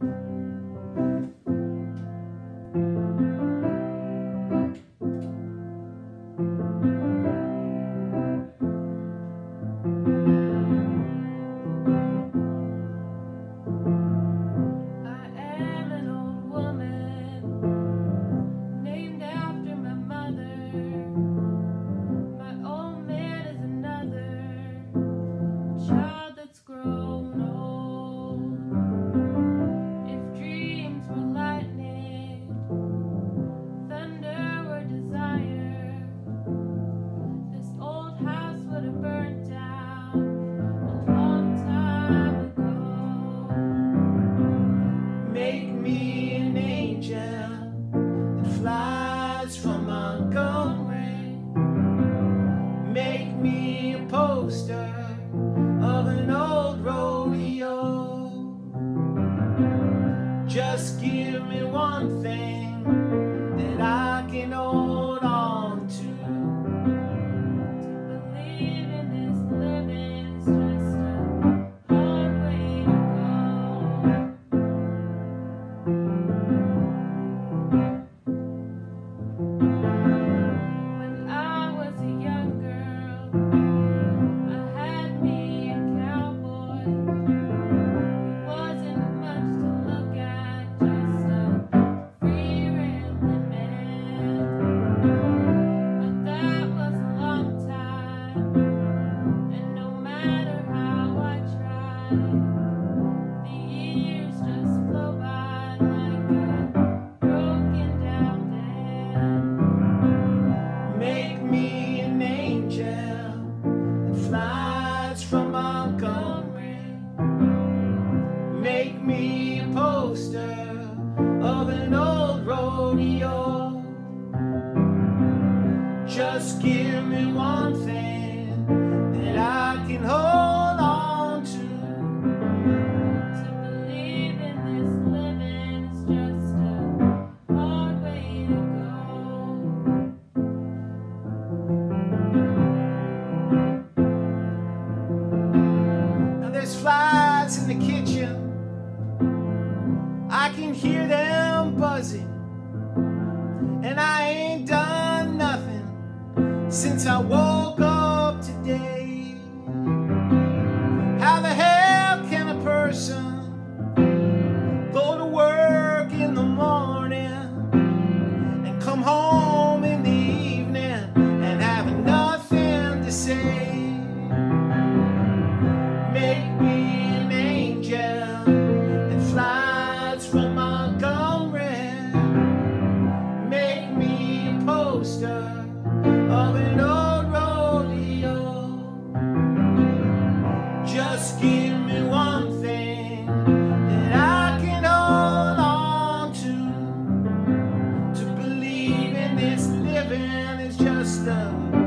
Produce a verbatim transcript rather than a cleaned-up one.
Make me an angel that flies from Montgomery. Make me a poster of an old rodeo. Just give me one thing that I can hold on to. To believe in this living is just a hard way to go. When I was a young girl, I had me a cowboy. He wasn't much to look at, just a free rambling man. But that was a long time, and no matter how I tried, the years just flow by like a broken down dam. Make me an angel that flies from Montgomery. Make me a poster of an old rodeo. Just give me one thing that I can hold on to. To believe in this living is just a hard way to go. Now there's flies in the kitchen, I can hear them buzzing, and I ain't done nothing since I woke up today. How the hell can a person go to work in the morning and come home in the evening and have nothing to say? Make me an angel that flies from Montgomery. Make me a poster of an old rodeo. Just give me one thing that I can hold on to. To believe in this living is just a